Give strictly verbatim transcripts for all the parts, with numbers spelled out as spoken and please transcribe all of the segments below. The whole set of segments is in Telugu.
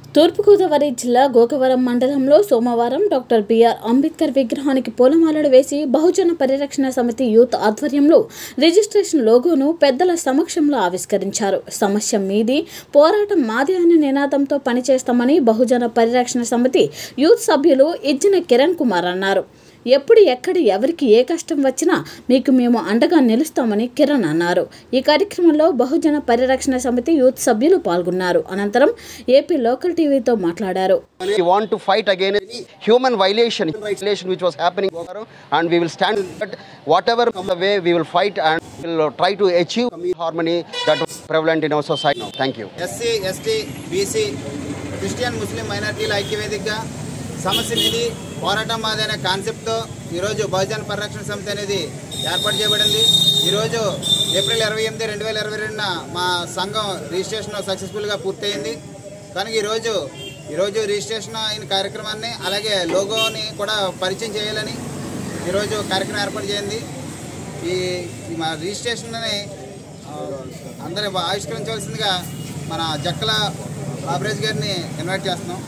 తూర్పుగోదావరి జిల్లా గోకవరం మండలంలో సోమవారం డాక్టర్ బిఆర్ అంబేద్కర్ విగ్రహానికి పూలమాలలు వేసి బహుజన పరిరక్షణ సమితి యూత్ ఆధ్వర్యంలో రిజిస్ట్రేషన్ లోగోను పెద్దల సమక్షంలో ఆవిష్కరించారు. సమస్య మీది, పోరాటం మాది అనే నినాదంతో పనిచేస్తామని బహుజన పరిరక్షణ సమితి యూత్ సభ్యులు ఇజ్జిన కిరణ్ కుమార్ అన్నారు. ఎప్పుడు ఎక్కడ ఎవరికి ఏ కష్టం వచ్చినా మీకు మేము అండగా నిలుస్తామని కిరణ్ అన్నారు. ఈ కార్యక్రమంలో బహుజన పరిరక్షణ సమితి యూత్ సభ్యులు పాల్గొన్నారు. అనంతరం ఏపీ లోకల్ టీవీతో మాట్లాడారు. We want to fight against human violation, violation which was happening, and we will stand that whatever the way we will fight and we will try to achieve harmony that is prevalent in our society now. Thank you. S C, S T, B C, Christian Muslim minority ఐక్యవేదికగా సమస్య అనేది పోరాటం మాది అనే కాన్సెప్ట్తో ఈరోజు బహుజన పరిరక్షణ సమితి అనేది ఏర్పాటు చేయబడింది. ఈరోజు ఏప్రిల్ ఇరవై ఎనిమిది రెండు వేల ఇరవై రెండున మా సంఘం రిజిస్ట్రేషన్ సక్సెస్ఫుల్గా పూర్తయింది. కనుక ఈరోజు ఈరోజు రిజిస్ట్రేషన్ అయిన కార్యక్రమాన్ని అలాగే లోగోని కూడా పరిచయం చేయాలని ఈరోజు కార్యక్రమం ఏర్పాటు చేయండి. ఈ మా రిజిస్ట్రేషన్ని అందరూ ఆవిష్కరించవలసిందిగా మన జక్కల హాబ్రేజ్ గారిని ఇన్వైట్ చేస్తున్నాం.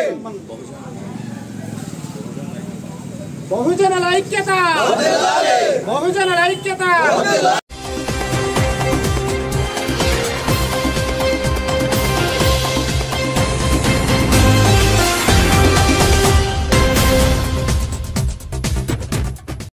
బహుజన ఐక్యత,